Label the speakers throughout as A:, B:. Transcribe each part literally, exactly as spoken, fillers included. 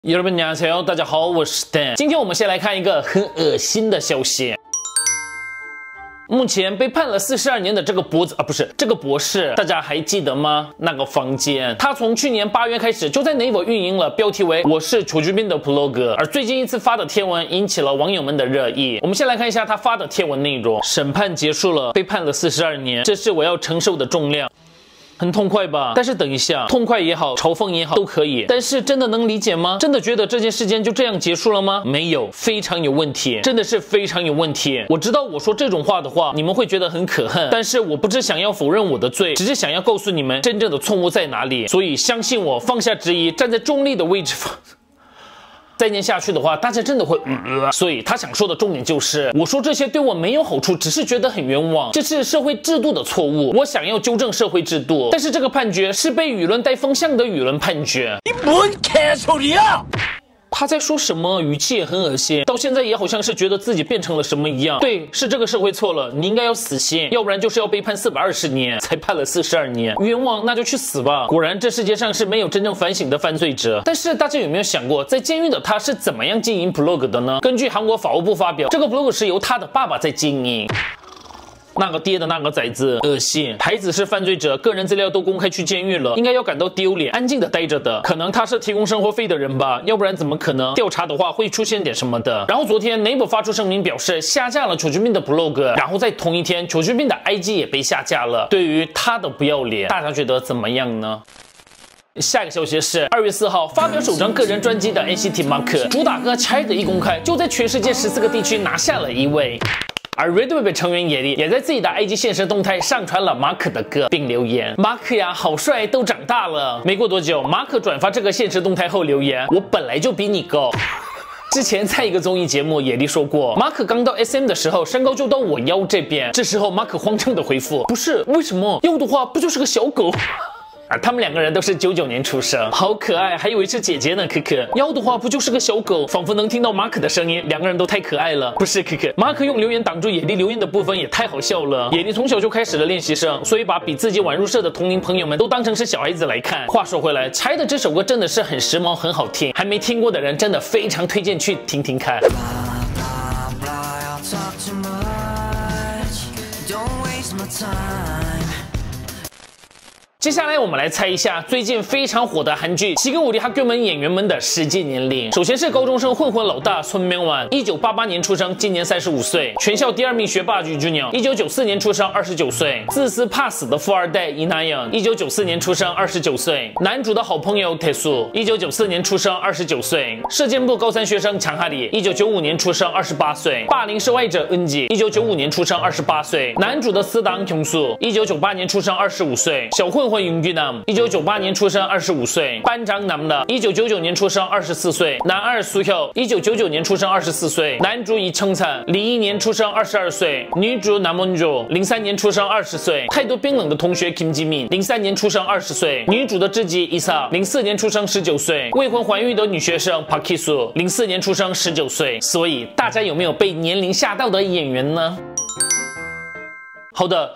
A: 여러분 안녕하세요，大家好，我是 Dan。今天我们先来看一个很恶心的消息。 目前被判了四十二年的这个博子啊，不是这个博士，大家还记得吗？那个房间，他从去年八月开始就在 Naver 运营了，标题为“我是楚居斌的 blog”， 而最近一次发的贴文引起了网友们的热议。我们先来看一下他发的贴文内容：审判结束了，被判了四十二年，这是我要承受的重量。 很痛快吧？但是等一下，痛快也好，嘲讽也好，都可以。但是真的能理解吗？真的觉得这件事件就这样结束了吗？没有，非常有问题，真的是非常有问题。我知道我说这种话的话，你们会觉得很可恨，但是我不是想要否认我的罪，只是想要告诉你们真正的错误在哪里。所以相信我，放下质疑，站在中立的位置。再念下去的话，大家真的会呃，所以他想说的重点就是，我说这些对我没有好处，只是觉得很冤枉，这是社会制度的错误，我想要纠正社会制度，但是这个判决是被舆论带风向的舆论判决。你뭔 개소리야！ 他在说什么？语气也很恶心，到现在也好像是觉得自己变成了什么一样。对，是这个社会错了，你应该要死刑，要不然就是要被判四百二十年，才判了四十二年，冤枉那就去死吧。果然，这世界上是没有真正反省的犯罪者。但是大家有没有想过，在监狱的他是怎么样经营 blog 的呢？根据韩国法务部发表，这个 blog 是由他的爸爸在经营。 那个爹的那个崽子，恶心！孩子是犯罪者，个人资料都公开去监狱了，应该要感到丢脸，安静的待着的。可能他是提供生活费的人吧，要不然怎么可能调查的话会出现点什么的？然后昨天 Naver 发出声明表示下架了楚居斌的 blog， 然后在同一天楚居斌的 I G 也被下架了。对于他的不要脸，大家觉得怎么样呢？ 下一个消息是，二月四号发表首张个人专辑的 N C T Mark 主打歌《Child》一公开，就在全世界十四个地区拿下了一位。 而 Red Velvet 成员野力也在自己的 I G 现实动态上传了马可的歌，并留言：“马可呀，好帅，都长大了。”没过多久，马可转发这个现实动态后留言：“我本来就比你高。” 之前在一个综艺节目，野力说过，马可刚到 S M 的时候，身高就到我腰这边。这时候马可慌张的回复：“不是，为什么？腰的话不就是个小狗？” 而他们两个人都是九九年出生，好可爱，还以为是姐姐呢。可可腰的话不就是个小狗，仿佛能听到马可的声音，两个人都太可爱了。不是可可，马可用留言挡住野力留言的部分也太好笑了。野力从小就开始了练习生，所以把比自己晚入社的同龄朋友们都当成是小孩子来看。话说回来，柴的这首歌真的是很时髦，很好听，还没听过的人真的非常推荐去听听看。 接下来我们来猜一下最近非常火的韩剧《七个우리 학교们》演员们的实际年龄。首先是高中生混混老大孙明晚，一九八八年出生，今年三十五岁，全校第二名学霸于俊阳，一九九四年出生，二十九岁，自私怕死的富二代伊那영一九九四年出生，二十九岁，男主的好朋友泰素，一九九四年出生，二十九岁，射箭部高三学生强哈里，一九九五年出生，二十八岁，霸凌受害者恩吉，一九九五年出生，二十八岁，男主的死党경수，一九九八年出生，二十五岁，小混。 混윤규남，一九九八年出生，二十五岁；班长男的，一九九九年出生，二十四岁；男二苏혁，一九九九年出生，二十四岁；男主이청찬，零一年出生，二十二岁；女主남원조，零三年出生，二十岁；态度冰冷的同学김지민，零三年出生，二十岁；女主的知己이사，零四年出生，十九岁；未婚怀孕的女学生박희수，零四年出生，十九岁。所以大家有没有被年龄吓到的演员呢？好的。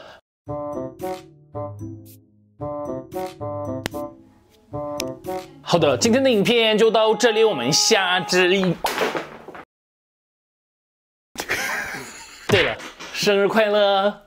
A: 好的，今天的影片就到这里，我们下支影。对了，生日快乐！